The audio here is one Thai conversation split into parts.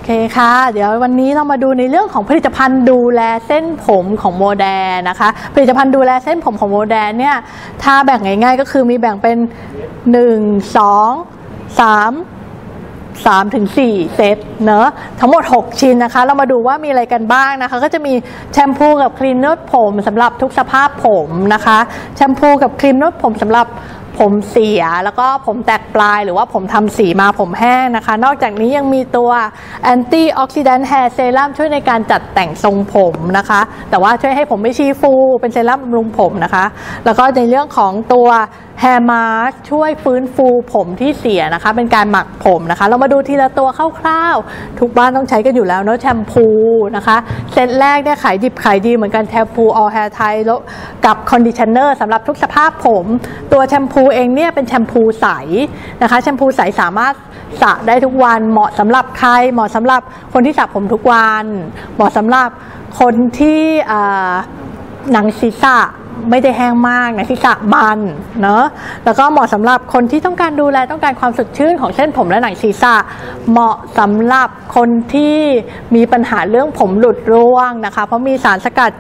เคค่ะเดี๋ยววันนี้เรามาดูในเรื่องของผลิตภัณฑ์ดูแลเส้นผมของโมแดนนะคะผลิตภัณฑ์ดูแลเส้นผมของโมแดนเนี่ยถ้าแบ่งง่ายๆก็คือมีแบ่งเป็น1 2 3ถึง4เซตเนอะทั้งหมด6ชิ้นนะคะเรามาดูว่ามีอะไรกันบ้างนะคะก็จะมีแชมพูกับครีมนวดผมสำหรับทุกสภาพผมนะคะแชมพูกับครีมนวดผมสำหรับผมเสียแล้วก็ผมแตกปลายหรือว่าผมทำสีมาผมแห้งนะคะนอกจากนี้ยังมีตัว Anti Oxidant Hair Serum ช่วยในการจัดแต่งทรงผมนะคะแต่ว่าช่วยให้ผมไม่ชี้ฟูเป็นเซรั่มบำรุงผมนะคะแล้วก็ในเรื่องของตัว Hair Mask ช่วยฟื้นฟูผมที่เสียนะคะเป็นการหมักผมนะคะเรามาดูทีละตัวคร่าวๆทุกบ้านต้องใช้กันอยู่แล้วเนาะแชมพูนะคะเซตแรกเนี่ยขายดิบขายดีเหมือนกันแชมพู All Hair Type แล้วกับคอนดิชเนอร์สำหรับทุกสภาพผมตัวแชมพูเองเนี่ยเป็นแชมพูใสนะคะแชมพูใสสามารถสระได้ทุกวันเหมาะสำหรับใครเหมาะสำหรับคนที่สระผมทุกวันเหมาะสำหรับคนที่หนังศีรษะไม่ได้แห้งมากหนังศีรษะมันเนาะแล้วก็เหมาะสำหรับคนที่ต้องการดูแลต้องการความสดชื่นของเส้นผมและหนังศีรษะเหมาะสำหรับคนที่มีปัญหาเรื่องผมหลุดร่วงนะคะเพราะมีสารสกัด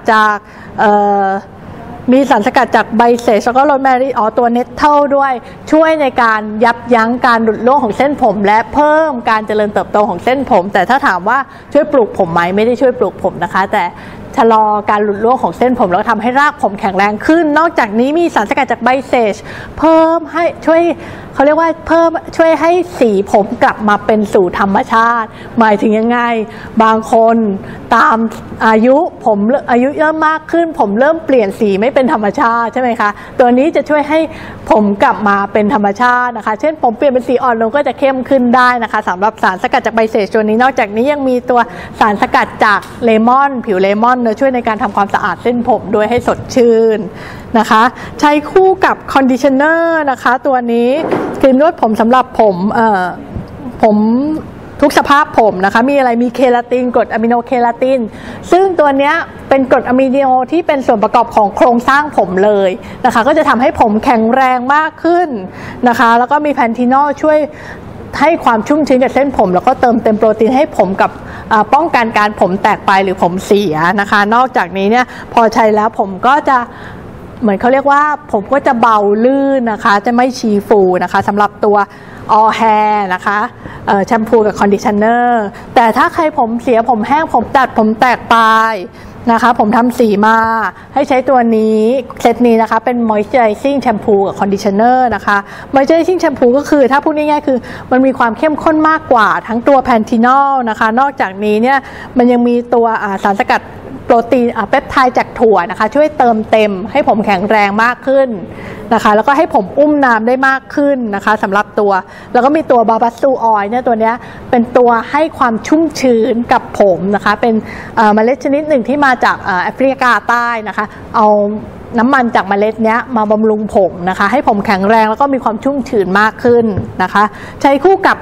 จากใบเสจแล้วก็โรสแมรี่ตัวเนตเทิลด้วยช่วยในการยับยั้งการหลุดร่วงของเส้นผมและเพิ่มการเจริญเติบโตของเส้นผมแต่ถ้าถามว่าช่วยปลูกผมไหมไม่ได้ช่วยปลูกผมนะคะแต่ชะลอการหลุดร่วงของเส้นผมแล้วทำให้รากผมแข็งแรงขึ้นนอกจากนี้มีสารสกัดจากใบเสจเพิ่มให้ช่วยเขาเรียกว่าช่วยให้สีผมกลับมาเป็นสู่ธรรมชาติหมายถึงยังไงบางคนตามอายุเริ่มมากขึ้นผมเริ่มเปลี่ยนสีไม่เป็นธรรมชาติใช่ไหมคะตัวนี้จะช่วยให้ผมกลับมาเป็นธรรมชาตินะคะเช่นผมเปลี่ยนเป็นสีอ่อนลงก็จะเข้มขึ้นได้นะคะสำหรับสารสกัดจากใบเสจตัวนี้นอกจากนี้ยังมีตัวสารสกัดจากเลมอนผิวเลมอนช่วยในการทำความสะอาดเส้นผมด้วยให้สดชื่นนะคะใช้คู่กับคอนดิชเนอร์นะคะตัวนี้ครีมนวดผมสำหรับผมทุกสภาพผมนะคะมีอะไรมีเคราตินกรดอะมิโนเคราตินซึ่งตัวนี้เป็นกรดอะมิโนที่เป็นส่วนประกอบของโครงสร้างผมเลยนะคะก็จะทำให้ผมแข็งแรงมากขึ้นนะคะแล้วก็มีแพนทีนอลช่วยให้ความชุ่มชื้นกับเส้นผมแล้วก็เติมเต็มโปรตีนให้ผมกับป้องกันการผมแตกปลายหรือผมเสียนะคะนอกจากนี้เนี่ยพอใช้แล้วผมก็จะเหมือนเขาเรียกว่าผมก็จะเบาลื่นนะคะจะไม่ชี้ฟูนะคะสำหรับตัว All Hair นะคะแชมพูกับคอนดิชเนอร์แต่ถ้าใครผมเสียผมแห้งผมตัดผมแตกปลายนะคะผมทำสีมาให้ใช้ตัวนี้เซตนี้นะคะเป็น Moisturizing Shampoo กับ Conditioner นะคะ Moisturizing Shampoo ก็คือถ้าพูดง่ายๆคือมันมีความเข้มข้นมากกว่าทั้งตัวแพนทีนอลนะคะนอกจากนี้เนี่ยมันยังมีตัวสารสกัดโปรตีนเปปไทด์จากถั่วนะคะช่วยเติมเต็มให้ผมแข็งแรงมากขึ้นนะคะแล้วก็ให้ผมอุ้มน้ำได้มากขึ้นนะคะสำหรับตัวแล้วก็มีตัวบาบัสซูออยล์เนี่ยตัวนี้เป็นตัวให้ความชุ่มชื้นกับผมนะคะเป็นเมล็ดชนิดหนึ่งที่มาจากแอฟริกาใต้นะคะเอาน้ำมันจากเมล็ดเนี้ยมาบำรุงผมนะคะให้ผมแข็งแรงแล้วก็มีความชุ่มชื้นมากขึ้นนะคะใช้คู่กับ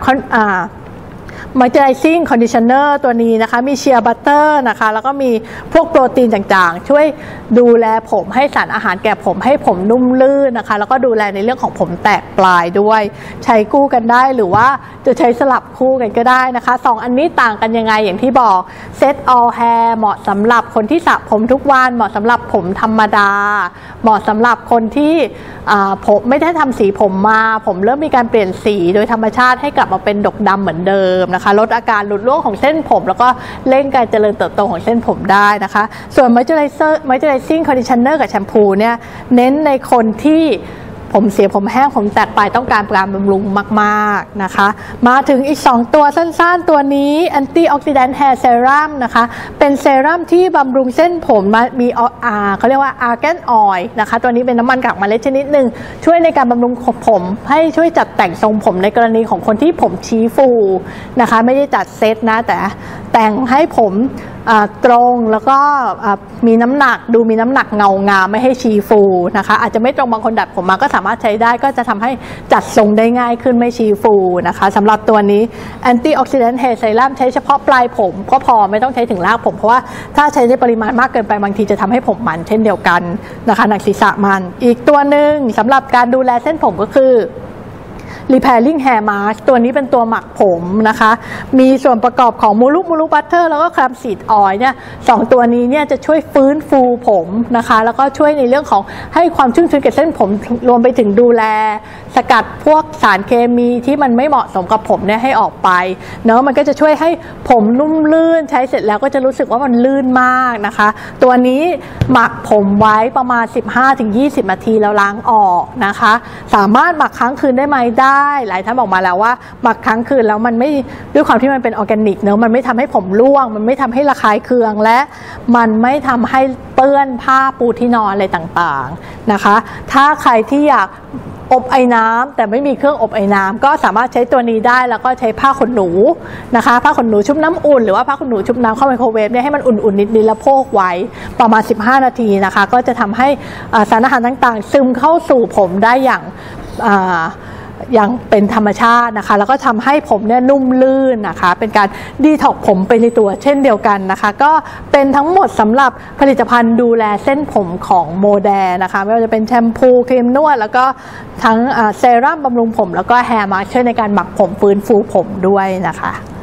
Moisturizing Conditioner ตัวนี้นะคะมีเชียร์บัตเตอร์นะคะแล้วก็มีพวกโปรตีนต่างๆช่วยดูแลผมให้สารอาหารแก่ผมให้ผมนุ่มลื่นนะคะแล้วก็ดูแลในเรื่องของผมแตกปลายด้วยใช้คู่กันได้หรือว่าจะใช้สลับคู่กันก็ได้นะคะ2อันนี้ต่างกันยังไงอย่างที่บอกเซต All Hair เหมาะสำหรับคนที่สระผมทุกวันเหมาะสำหรับผมธรรมดาเหมาะสำหรับคนที่ผมไม่ได้ทำสีผมมาผมเริ่มมีการเปลี่ยนสีโดยธรรมชาติให้กลับมาเป็นดกดำเหมือนเดิมนะคะลดอาการหลุดร่วงของเส้นผมแล้วก็เร่งการเจริญเติบโตของเส้นผมได้นะคะส่วน Moisturizing Conditioner กับแชมพูเนี่ยเน้นในคนที่ผมเสียผมแห้งผมแตกปลายต้องการบำรุงมากๆนะคะมาถึงอีก2ตัวสั้นๆตัวนี้ Anti Oxidant Hair Serum นะคะเป็นเซรั่มที่บำรุงเส้นผมมีเขาเรียกว่า Argan Oil นะคะตัวนี้เป็นน้ำมันกากเมล็ดชนิดหนึ่งช่วยในการบำรุงผมให้ช่วยจัดแต่งทรงผมในกรณีของคนที่ผมชี้ฟูนะคะไม่ได้จัดเซตนะแต่แต่งให้ผมตรงแล้วก็มีน้ำหนักดูมีน้ำหนักเงางามไม่ให้ชี้ฟูนะคะอาจจะไม่ตรงบางคนดัดผมมาก็สามารถใช้ได้ก็จะทำให้จัดทรงได้ง่ายขึ้นไม่ชี้ฟูนะคะสำหรับตัวนี้ Anti Oxidant Hair Serum ใช้เฉพาะปลายผมก็พอไม่ต้องใช้ถึงรากผมเพราะว่าถ้าใช้ในปริมาณมากเกินไปบางทีจะทำให้ผมมันเช่นเดียวกันนะคะหนังศีรษะมันอีกตัวหนึ่งสำหรับการดูแลเส้นผมก็คือ repairing hair mask ตัวนี้เป็นตัวหมักผมนะคะมีส่วนประกอบของมูลุบัตเตอร์แล้วก็แคมซีดออยล์เนี่ย2ตัวนี้เนี่ยจะช่วยฟื้นฟูผมนะคะแล้วก็ช่วยในเรื่องของให้ความชุ่มชื้นกับเส้นผมรวมไปถึงดูแลสกัดพวกสารเคมีที่มันไม่เหมาะสมกับผมเนี่ยให้ออกไปเนาะมันก็จะช่วยให้ผมนุ่มลื่นใช้เสร็จแล้วก็จะรู้สึกว่ามันลื่นมากนะคะตัวนี้หมักผมไว้ประมาณ 15-20 นาทีแล้วล้างออกนะคะสามารถหมักค้างคืนได้ไหมได้หลายท่านบอกมาแล้วว่าหมักค้างคืนแล้วมันไม่ด้วยความที่มันเป็นออร์แกนิกเนอะมันไม่ทำให้ผมร่วงมันไม่ทำให้ระคายเคืองและมันไม่ทำให้เปื้อนผ้าปูที่นอนอะไรต่างๆนะคะถ้าใครที่อยากอบไอ้น้ำแต่ไม่มีเครื่องอบไอ้น้ำก็สามารถใช้ตัวนี้ได้แล้วก็ใช้ผ้าขนหนูนะคะผ้าขนหนูชุบน้ำอุ่นหรือว่าผ้าขนหนูชุบน้ำเข้าไมโครเวฟเนี่ยให้มันอุ่นๆนิดๆแล้วโพกไว้ประมาณ15 นาทีนะคะก็จะทำให้สารอาหารต่างๆซึมเข้าสู่ผมได้อย่างเป็นธรรมชาตินะคะแล้วก็ทำให้ผมเนี่ยนุ่มลื่นนะคะเป็นการดีท็อกผมไปในตัวเช่นเดียวกันนะคะก็เป็นทั้งหมดสำหรับผลิตภัณฑ์ดูแลเส้นผมของโมแดนะคะไม่ว่าจะเป็นแชมพูครีมนวดแล้วก็ทั้งเซรั่มบำรุงผมแล้วก็แฮร์มาสก์ช่วยในการหมักผมฟื้นฟูผมด้วยนะคะ